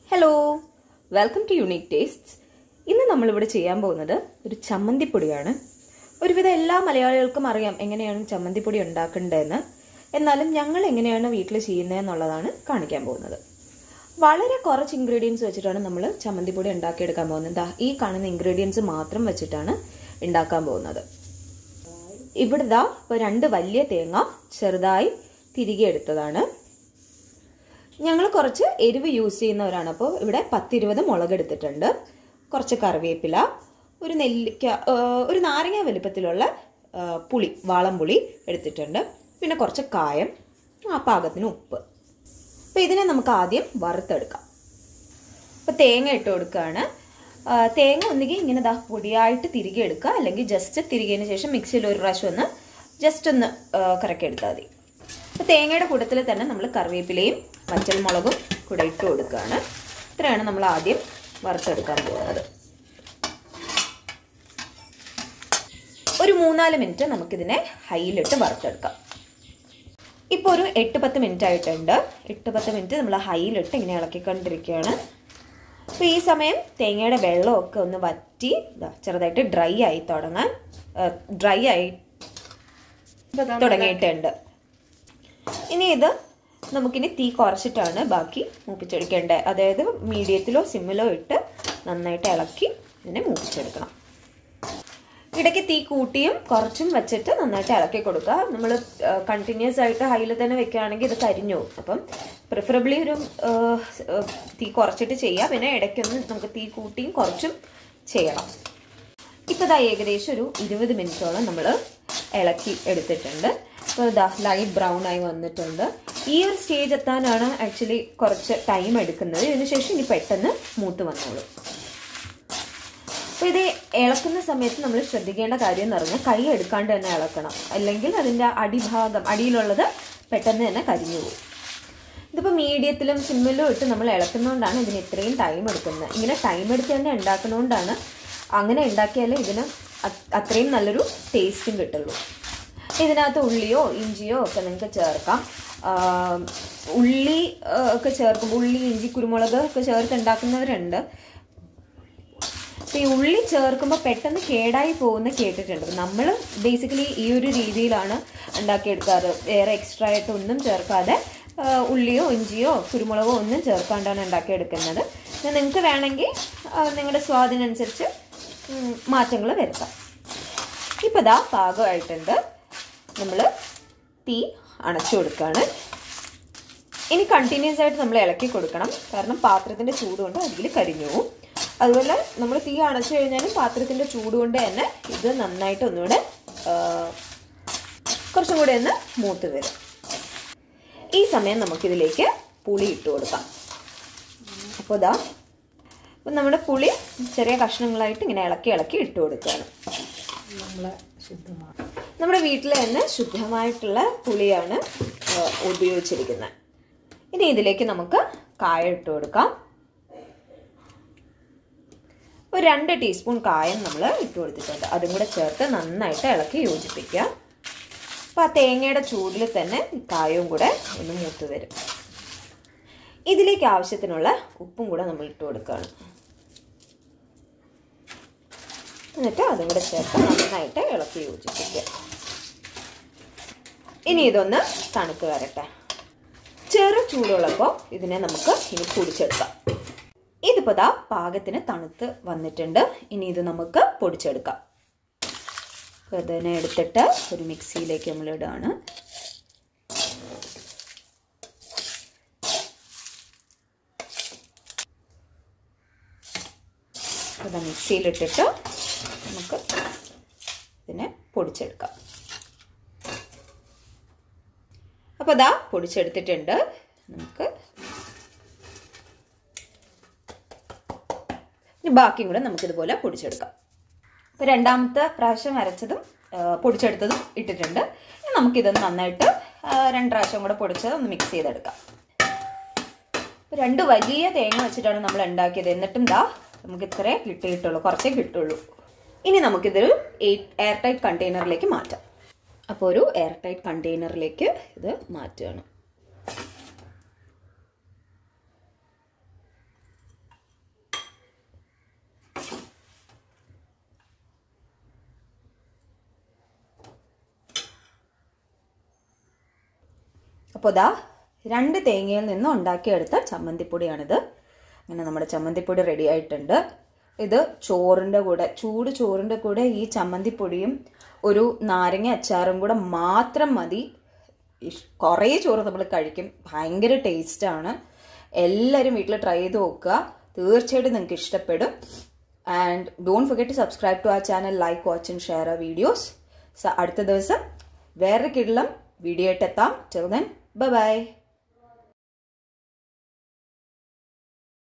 Hello, welcome to unique tastes. ഇന്ന് നമ്മളിവിടെ ചെയ്യാൻ പോകുന്നത് ഒരു ചമ്മന്തിപ്പൊടിയാണ്. ഒരുവിധം എല്ലാ മലയാളികൾക്കും അറിയാം എങ്ങനെയാണ് ചമ്മന്തിപ്പൊടി ഉണ്ടാക്കേണ്ടതെന്ന്. എന്നാലും ഞങ്ങൾ എങ്ങനെയാണ് വീട്ടിൽ ചെയ്യുന്നതെന്നുള്ളതാണ് കാണിക്കാൻ പോകുന്നത്. വളരെ കുറച്ച് ഇൻഗ്രീഡിയൻസ് വെച്ചിട്ടാണ് നമ്മൾ ചമ്മന്തിപ്പൊടി ഉണ്ടാക്കിയെടുക്കാൻ പോകുന്നത്. ഈ കാണുന്ന ഇൻഗ്രീഡിയൻസ് മാത്രം വെച്ചിട്ടാണ് ഉണ്ടാക്കാൻ പോകുന്നത്. ഇവിടെ ഇപ്പോൾ 2 വലിയ തേങ്ങ ചെറുതായി തിരികെ എടുത്തതാണ്. ഞങ്ങൾ കുറച്ച് എരിവ് യൂസ് ചെയ്യുന്നവരാണ്. അപ്പോൾ ഇവിടെ 10-20 മുളക് എടുത്തിട്ടുണ്ട്, കുറച്ച് കറിവേപ്പില, ഒരു നെല്ലിക്ക, ഒരു നാരങ്ങ വലുപ്പത്തിലുള്ള പുളി, വാളംപുളി എടുത്തിട്ടുണ്ട്, പിന്നെ കുറച്ച് കായം, പാകത്തിന് ഉപ്പ്. അപ്പോൾ ഇതിനെ നമുക്ക് ആദ്യം വറുത്തെടുക്കാം. അപ്പോൾ തേങ്ങ ഇട്ട് കൊടുക്കുകയാണ്. തേങ്ങ ഒന്നുകിൽ ഇങ്ങനെ പൊടിയായിട്ട് തിരികെ എടുക്കുക, അല്ലെങ്കിൽ ജസ്റ്റ് തിരികെന് ശേഷം മിക്സിയിൽ ഒരു പ്രാവശ്യം ഒന്ന് ജസ്റ്റ് ഒന്ന് കറക്കിയെടുത്താൽ മതി. അപ്പോൾ തേങ്ങയുടെ കൂട്ടത്തിൽ തന്നെ നമ്മൾ കറിവേപ്പിലയും വറ്റൽമുളകും കൂടെ ഇട്ട് കൊടുക്കുകയാണ്. ഇത്രയാണ് നമ്മൾ ആദ്യം വറുത്തെടുക്കാൻ പോകുന്നത്. ഒരു 3-4 മിനിറ്റ് നമുക്കിതിനെ ഹൈയിലിട്ട് വറുത്തെടുക്കാം. ഇപ്പോൾ ഒരു 8-10 മിനിറ്റ് ആയിട്ടുണ്ട്. 8-10 മിനിറ്റ് നമ്മൾ ഹൈയിലിട്ട് ഇങ്ങനെ ഇളക്കിക്കൊണ്ടിരിക്കുകയാണ്. അപ്പോൾ ഈ സമയം തേങ്ങയുടെ വെള്ളമൊക്കെ ഒന്ന് വറ്റി ചെറുതായിട്ട് ഡ്രൈ ആയി തുടങ്ങിയിട്ടുണ്ട്. ഇനി ഇത് നമുക്കിനി തീ കുറച്ചിട്ടാണ് ബാക്കി മൂപ്പിച്ചെടുക്കേണ്ടത്. അതായത് മീഡിയത്തിലോ സിമ്മിലോ ഇട്ട് നന്നായിട്ട് ഇളക്കി ഇതിനെ മൂപ്പിച്ചെടുക്കണം. ഇടയ്ക്ക് തീ കൂട്ടിയും കുറച്ചും വെച്ചിട്ട് നന്നായിട്ട് ഇളക്കി കൊടുക്കുക. നമ്മൾ കണ്ടിന്യൂസ് ആയിട്ട് ഹൈയിൽ തന്നെ വെക്കുകയാണെങ്കിൽ ഇത് കരിഞ്ഞു. അപ്പം പ്രിഫറബിളി ഒരു തീ കുറച്ചിട്ട് ചെയ്യാം. പിന്നെ ഇടയ്ക്കൊന്ന് നമുക്ക് തീ കൂട്ടിയും കുറച്ചും ചെയ്യണം. ഇപ്പോൾ ഏകദേശം ഒരു 20 മിനിറ്റോളം നമ്മൾ ഇളക്കി എടുത്തിട്ടുണ്ട്. അപ്പോൾ ലൈറ്റ് ബ്രൗൺ ആയി വന്നിട്ടുണ്ട്. ഈ ഒരു സ്റ്റേജ് എത്താനാണ് ആക്ച്വലി കുറച്ച് ടൈം എടുക്കുന്നത്. ഇതിനുശേഷം ഇനി പെട്ടെന്ന് മൂത്ത് വന്നോളൂ. അപ്പോൾ ഇത് ഇളക്കുന്ന സമയത്ത് നമ്മൾ ശ്രദ്ധിക്കേണ്ട കാര്യം എന്ന് പറഞ്ഞാൽ കൈ എടുക്കാണ്ട് തന്നെ ഇളക്കണം, അല്ലെങ്കിൽ അതിൻ്റെ അടിയിലുള്ളത് പെട്ടെന്ന് തന്നെ കരിഞ്ഞു പോകും. ഇതിപ്പോൾ മീഡിയത്തിലും സിമ്മിലും ഇട്ട് നമ്മൾ ഇളക്കുന്നതുകൊണ്ടാണ് ഇതിന് ഇത്രയും ടൈം എടുക്കുന്നത്. ഇങ്ങനെ ടൈം എടുത്ത് തന്നെ ഉണ്ടാക്കുന്നതുകൊണ്ടാണ്. അങ്ങനെ ഉണ്ടാക്കിയാലേ ഇതിന് അത്രയും നല്ലൊരു ടേസ്റ്റും കിട്ടുള്ളൂ. ഇതിനകത്ത് ഉള്ളിയോ ഇഞ്ചിയോ ഒക്കെ നിങ്ങൾക്ക് ചേർക്കാം. ഉള്ളി ഒക്കെ ചേർക്കുമ്പോൾ ഉള്ളി, ഇഞ്ചി, കുരുമുളക് ഒക്കെ ചേർത്ത് ഉണ്ടാക്കുന്നവരുണ്ട്. അപ്പോൾ ഈ ഉള്ളി ചേർക്കുമ്പോൾ പെട്ടെന്ന് കേടായി പോകുന്ന കേട്ടിട്ടുണ്ട്. നമ്മൾ ബേസിക്കലി ഈ ഒരു രീതിയിലാണ് ഉണ്ടാക്കിയെടുക്കാറ്. വേറെ എക്സ്ട്രാ ആയിട്ട് ഒന്നും ചേർക്കാതെ ഉള്ളിയോ ഇഞ്ചിയോ കുരുമുളകോ ഒന്നും ചേർക്കാണ്ടാണ് ഉണ്ടാക്കിയെടുക്കുന്നത്. നിങ്ങൾക്ക് വേണമെങ്കിൽ നിങ്ങളുടെ സ്വാദിനനുസരിച്ച് മാറ്റങ്ങൾ വരുത്താം. ഇപ്പോൾ പാകമായിട്ടുണ്ട്. നമ്മൾ തീ അണച്ചു കൊടുക്കുകയാണ്. ഇനി കണ്ടിന്യൂസ് ആയിട്ട് നമ്മൾ ഇളക്കി കൊടുക്കണം, കാരണം പാത്രത്തിൻ്റെ ചൂട് കൊണ്ട് അതിൽ കരിഞ്ഞു പോകും. അതുപോലെ നമ്മൾ തീ അണച്ചു കഴിഞ്ഞാലും പാത്രത്തിൻ്റെ ചൂട് കൊണ്ട് തന്നെ ഇത് നന്നായിട്ട് ഒന്നുകൂടെ കുറച്ചും കൂടെ ഒന്ന് മൂത്ത് വരും. ഈ സമയം നമുക്കിതിലേക്ക് പുളി ഇട്ട് കൊടുക്കാം. അപ്പോൾ നമ്മുടെ പുളി ചെറിയ കഷ്ണങ്ങളായിട്ട് ഇങ്ങനെ ഇളക്കി ഇട്ട് കൊടുക്കുകയാണ്. നമ്മുടെ വീട്ടിൽ തന്നെ ശുദ്ധമായിട്ടുള്ള പുളിയാണ് ഉപയോഗിച്ചിരിക്കുന്നത്. ഇനി ഇതിലേക്ക് നമുക്ക് കായം ഇട്ട് കൊടുക്കാം. ഒരു 2 ടീസ്പൂൺ കായം നമ്മൾ ഇട്ട് കൊടുത്തിട്ടുണ്ട്. അതും കൂടെ ചേർത്ത് നന്നായിട്ട് ഇളക്കി യോജിപ്പിക്കുക. അപ്പോൾ ആ തേങ്ങയുടെ ചൂടിൽ തന്നെ കായവും കൂടെ ഒന്ന് മൂത്ത് വരും. ഇതിലേക്ക് ആവശ്യത്തിനുള്ള ഉപ്പും കൂടെ നമ്മൾ ഇട്ട് കൊടുക്കുകയാണ്. എന്നിട്ട് അതും കൂടെ ചേർത്ത് നന്നായിട്ട് ഇളക്കി യോജിപ്പിക്കുക. ഇനി ഇതൊന്ന് തണുത്ത് വരട്ടെ. ചെറു ചൂടുള്ളപ്പോൾ ഇതിനെ നമുക്ക് ഇനി പൊടിച്ചെടുക്കാം. ഇതിപ്പോൾ പാകത്തിന് തണുത്ത് വന്നിട്ടുണ്ട്. ഇനി ഇത് നമുക്ക് പൊടിച്ചെടുക്കാം. അപ്പോൾ ഇതിനെ എടുത്തിട്ട് ഒരു മിക്സിയിലേക്ക് നമ്മൾ ഇടുകയാണ്. അത് മിക്സിയിലിട്ടിട്ട് നമുക്ക് ഇതിനെ പൊടിച്ചെടുക്കാം. അപ്പോൾ പൊടിച്ചെടുത്തിട്ടുണ്ട്. നമുക്ക് ഇനി ബാക്കിയും കൂടെ നമുക്കിതുപോലെ പൊടിച്ചെടുക്കാം. അപ്പോൾ 2ാമത്തെ പ്രാവശ്യം അരച്ചതും പൊടിച്ചെടുത്തതും ഇട്ടിട്ടുണ്ട്. നമുക്കിതൊന്ന് നന്നായിട്ട് 2 പ്രാവശ്യം കൂടെ പൊടിച്ചത് ഒന്ന് മിക്സ് ചെയ്തെടുക്കാം. 2 വലിയ തേങ്ങ വെച്ചിട്ടാണ് നമ്മൾ ഉണ്ടാക്കിയത്. എന്നിട്ടും നമുക്ക് ഇത്രേ കിട്ടിയിട്ടുള്ളൂ, കുറച്ചേ കിട്ടുള്ളൂ. ഇനി നമുക്കിതൊരു എയർ ടൈറ്റ് കണ്ടെയ്നറിലേക്ക് മാറ്റാം. അപ്പോൾ ഒരു എയർ ടൈറ്റ് കണ്ടെയ്നറിലേക്ക് ഇത് മാറ്റുകയാണ്. അപ്പോൾ ദാ 2 തേങ്ങയിൽ നിന്ന് ഉണ്ടാക്കിയെടുത്ത ചമ്മന്തിപ്പൊടിയാണിത്. അങ്ങനെ നമ്മുടെ ചമ്മന്തിപ്പൊടി റെഡി ആയിട്ടുണ്ട്. ഇത് ചോറിൻ്റെ കൂടെ, ചൂട് ചോറിൻ്റെ കൂടെ ഈ ചമ്മന്തിപ്പൊടിയും ഒരു നാരങ്ങ അച്ചാറും കൂടെ മാത്രം മതി. കുറേ ചോറ് നമ്മൾ കഴിക്കും. ഭയങ്കര ടേസ്റ്റാണ്. എല്ലാവരും വീട്ടിൽ ട്രൈ ചെയ്ത് നോക്കുക. തീർച്ചയായിട്ടും നിങ്ങൾക്ക് ഇഷ്ടപ്പെടും. And don't forget to subscribe to our channel, like, watch and share our videos. അടുത്ത ദിവസം വേറെ കിടലം വീഡിയോ ആയിട്ട് എത്താം. Till then bye by.